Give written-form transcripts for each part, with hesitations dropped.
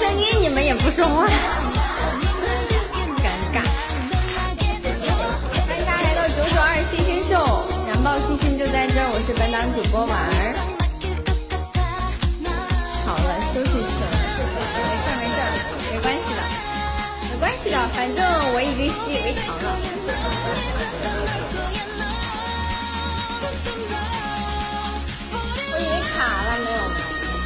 声音你们也不说话，尴尬。欢迎大家来到992星星秀，燃爆星星就在这儿，我是本档主播婉儿。好了，休息去了，没事没事，没关系的，没关系的，反正我已经习以为常了。我以为卡了，没有。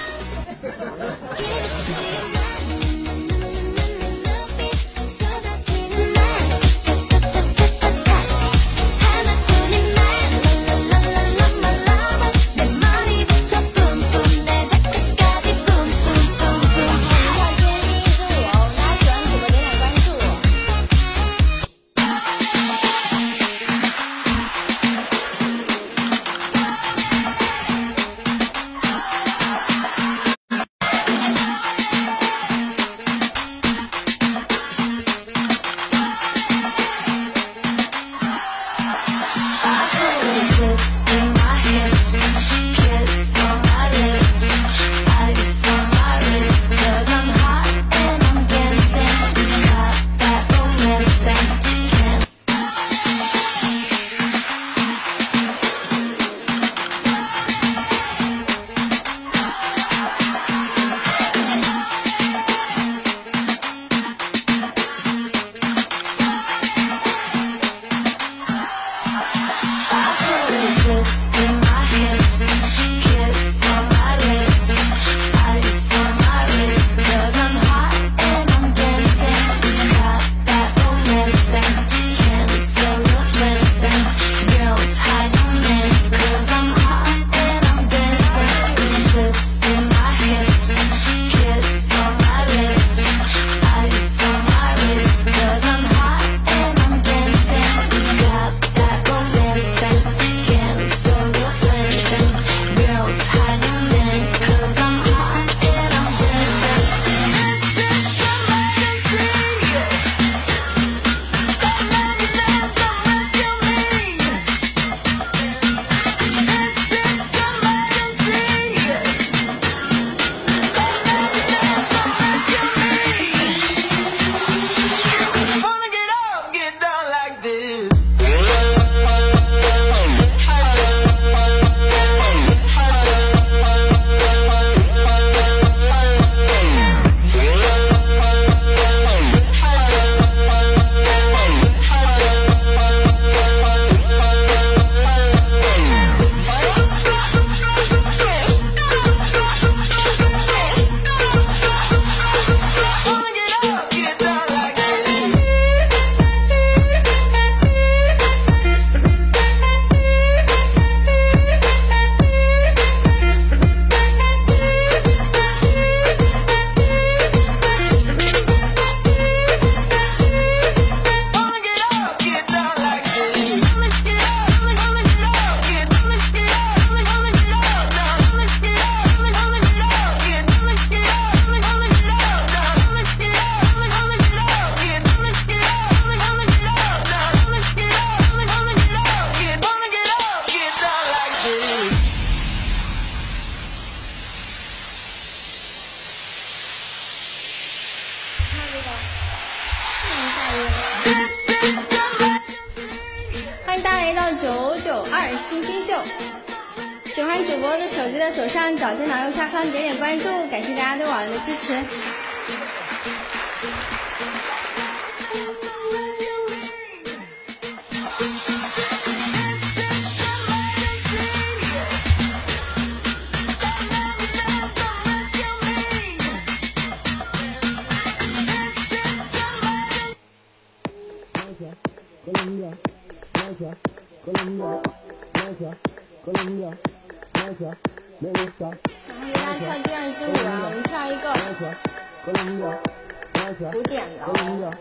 欢迎大家来到992星星秀。喜欢主播的手机的左上角、电脑右下方点点关注，感谢大家对网友的支持。然后给大家跳第二支舞啊，我们跳一个古典的。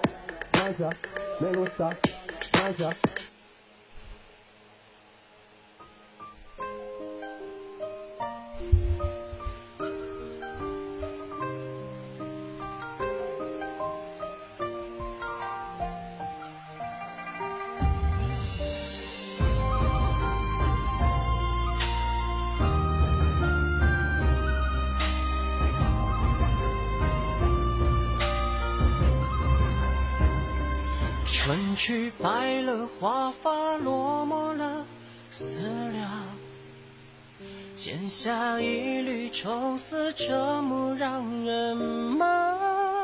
春去白了华发，落寞了思量，剪下一缕愁丝，这么让人忙。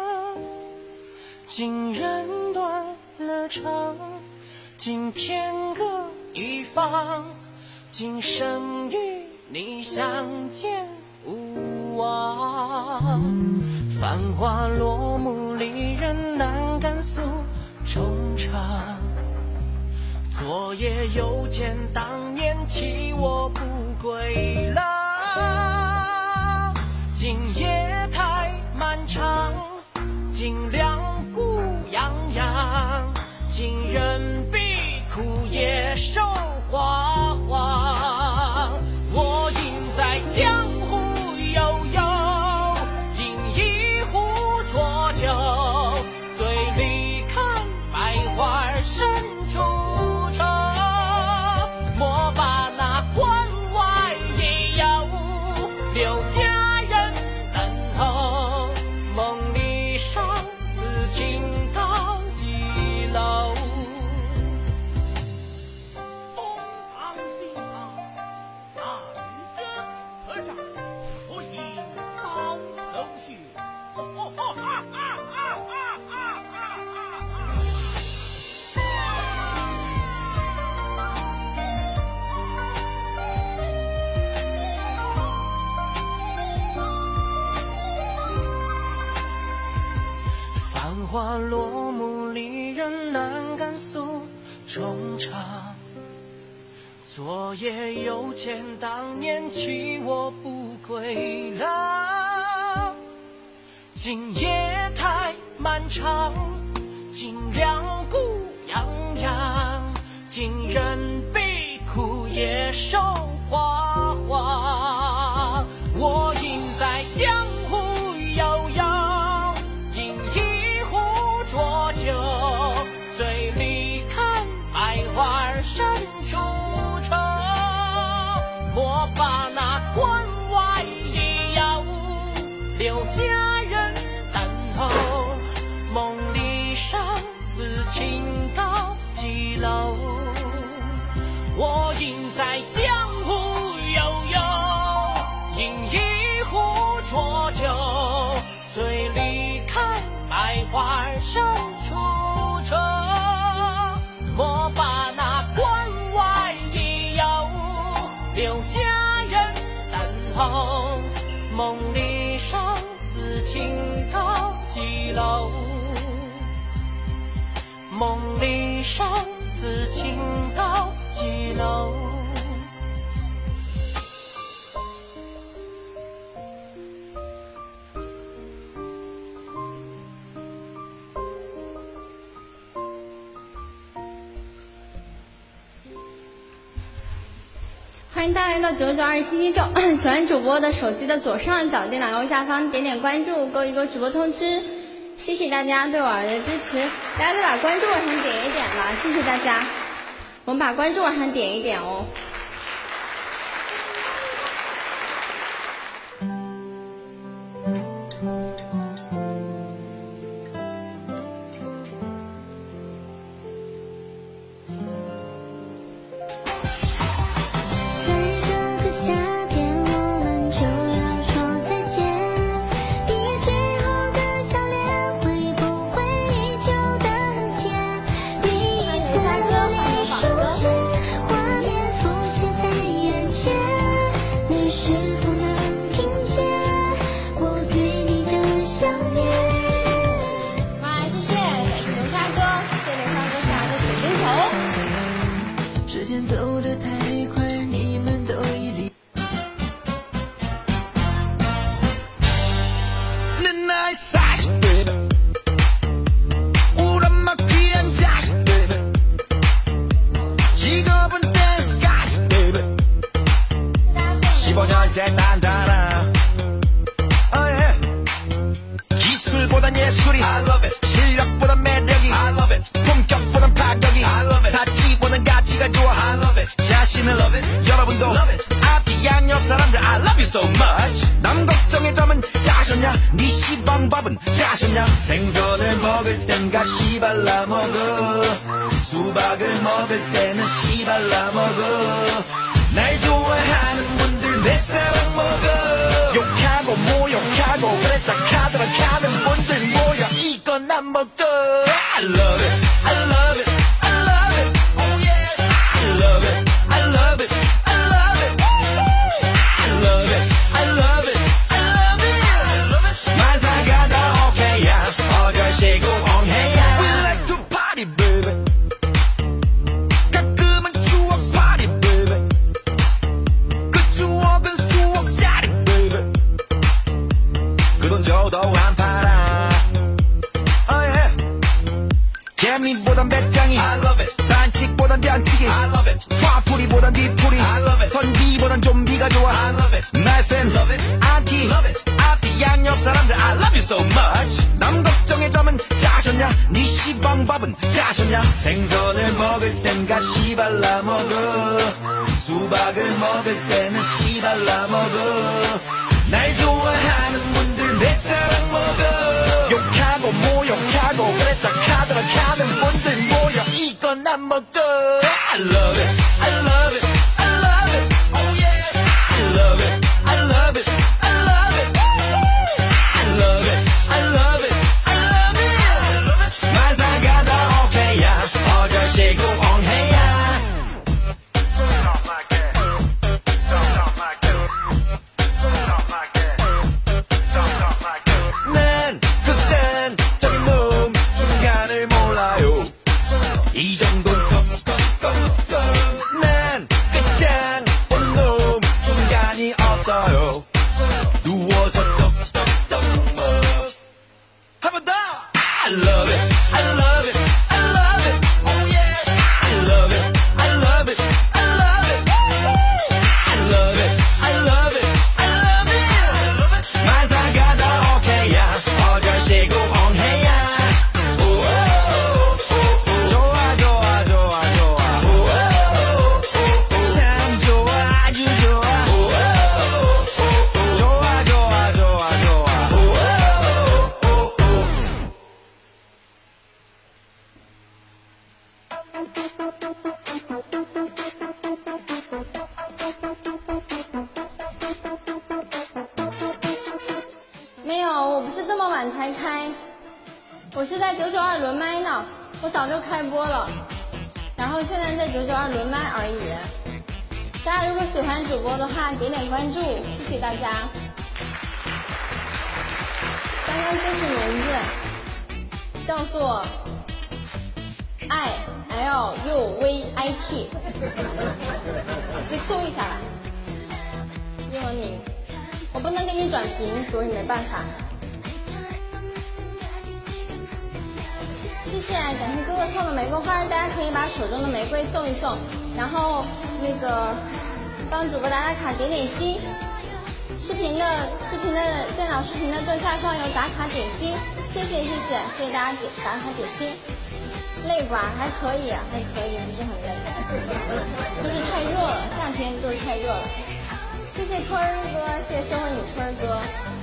今人断了肠，今天各一方，今生与你相见无望。繁华落幕，离人难敢诉衷肠。昨夜又见当年弃我不归郎。今夜太漫长，今两孤洋洋，今人必苦也受花黄。我应在江湖悠悠，饮一壶浊酒，醉里看百花深处愁。莫把那关外野游，留佳人等候。梦里上此情到几楼？繁华落幕，离人难敢诉衷肠。昨夜又见当年弃我不归郎。今夜太漫长，今两孤洋洋，今人必苦也受花黄。我应在江湖悠悠，饮一壶浊酒，醉里看百花深处愁。莫把那关外野游，留佳人等候。梦里上此情到几楼？我应在江湖悠悠，饮一壶浊酒，醉里看百花深处愁。莫把那关外野游，留佳人等候。梦里上此情到几楼？梦里上此情到几楼？ 欢迎大家来到992星期秀，喜欢主播的手机的左上角电脑右下方点点关注，勾一勾主播通知。谢谢大家对我的支持，大家再把关注往上点一点吧，谢谢大家。我们把关注往上点一点哦。 기술보단 예술이 실력보단 매력이 품격보단 파격이 사치보단 가치가 좋아 자신을 여러분도 앞이 양옆 사람들 I love you so much 남 걱정의 점은 짜셨냐 네 시방밥은 짜셨냐 생선을 먹을 땐 땐가 씨발라 먹어 수박을 먹을 때는 씨발라 먹어 날 좋아하는 분들 내 사랑 먹어 욕하고 모욕하고 그랬다 카드라 카는 분들 모여 이건 안 먹어 I love it I love it I love it oh yeah I love it I love it I love it I love it I love it I love it 마사가 다 오케이야 어절시고 엉해야 We like to party baby 가끔은 추억 party baby 그 추억은 수억짜리 baby 그 돈 줘도 안 팔아 oh yeah 개미보단 배짱이 I love it 반칙보단 변칙이 I love it 화풀이보단 뒤풀이 I love it 선비보단 좀비가 좋아 I love it My fan love it 안티 love it 앞이 양옆 사람들 I love you so much 남 걱정의 점은 짜셨냐 니 시방밥은 짜셨냐 생선을 먹을 땐가 씨발라 먹어 수박을 먹을 때는 씨발라 먹어 날 좋아하는 분들 내 사랑 먹어 욕하고 모욕하고 그랬다 카드라 카는 분들 모여 이건 안 먹어 I love it I love it I love it oh yeah I love it I love it I love it I love it I love it I love it 마사가 다 오케이야 어절시고 엉해야 난 극단적인 놈 중간을 몰라요 이 정도는 난 끝장 보는 놈 중간이 없어요 누워서 한 번 더 I love it I love it I love it oh yeah I love it I love it I love it I love it I love it I love it 마사가 다 오케이야 어절시고 엉해야 좋아 좋아 좋아 좋아 참 좋아 아주 좋아 좋아 좋아 좋아 좋아 没有，我不是这么晚才开，我是在992轮麦呢，我早就开播了，然后现在在992轮麦而已。大家如果喜欢主播的话，点点关注，谢谢大家。刚刚这是名字，叫做ILUVIT， 去搜一下吧，英文名。我不能给你转屏，所以没办法。谢谢，感谢哥哥送的玫瑰花，大家可以把手中的玫瑰送一送，然后那个帮主播打打卡，点点心。视频的电脑视频的正下方有打卡点心，谢谢大家打卡点心。累吧？还可以，不是很累，就是太热了，夏天就是太热了。谢谢春儿哥，谢谢社会女春儿哥。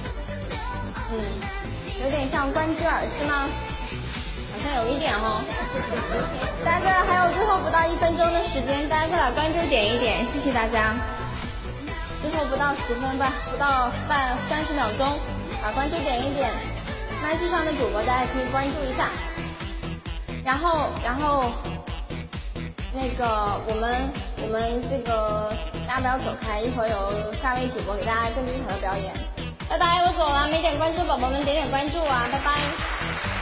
有点像关雎尔是吗？好像有一点哦。大家还有最后不到1分钟的时间，大家再把关注点一点，谢谢大家。最后不到10分吧，不到30秒钟，把关注点一点。麦序上的主播大家可以关注一下。然后那个我们这个大家不要走开，一会儿有下位主播给大家更精彩的表演。拜拜，我走了，没点关注宝宝们点点关注啊，拜拜。